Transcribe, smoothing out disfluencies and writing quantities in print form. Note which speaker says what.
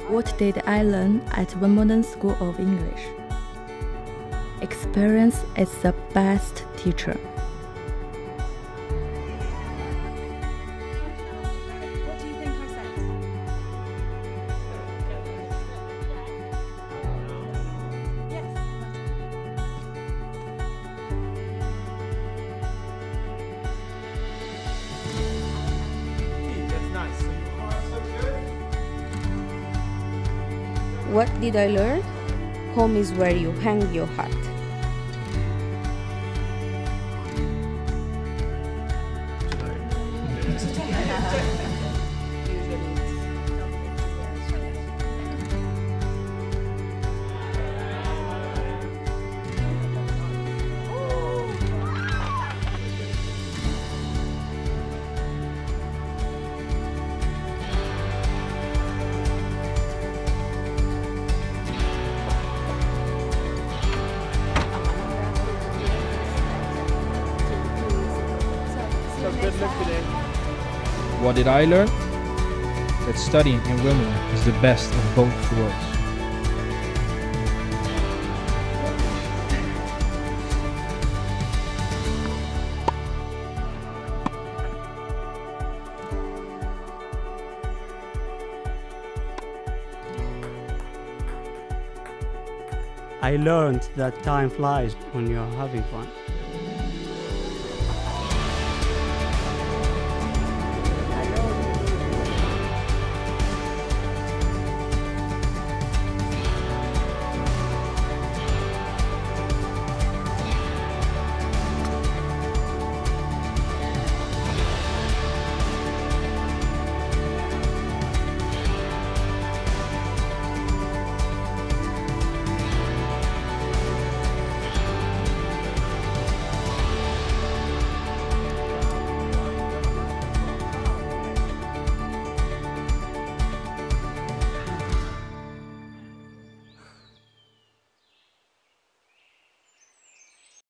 Speaker 1: What did I learn at Wimbledon School of English? Experience is the best teacher.
Speaker 2: What do you think I said? Yes.
Speaker 3: That's nice. So you are so good.
Speaker 4: What did I learn? Home is where you hang your hat.
Speaker 3: So good luck today.
Speaker 5: What did I learn? That studying in Wimbledon is the best of both worlds.
Speaker 6: I learned that time flies when you're having fun.